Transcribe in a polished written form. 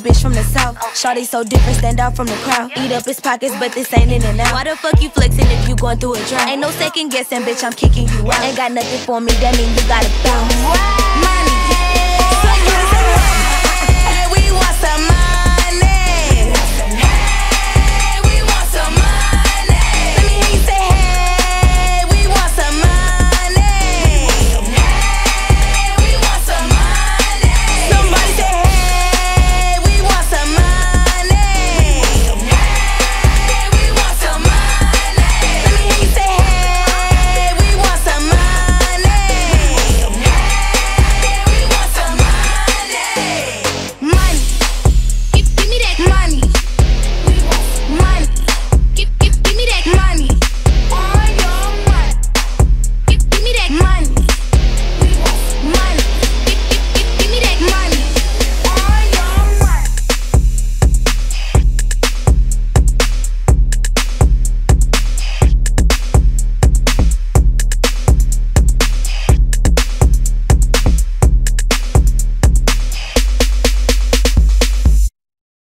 bitch from the south. Shawty so different, stand out from the crowd. Eat up his pockets, but this ain't in and out. Why the fuck you flexing if you going through a drought? Ain't no second guessing, bitch, I'm kicking you out. Ain't got nothing for me, that mean you gotta bounce. Money, we want some money.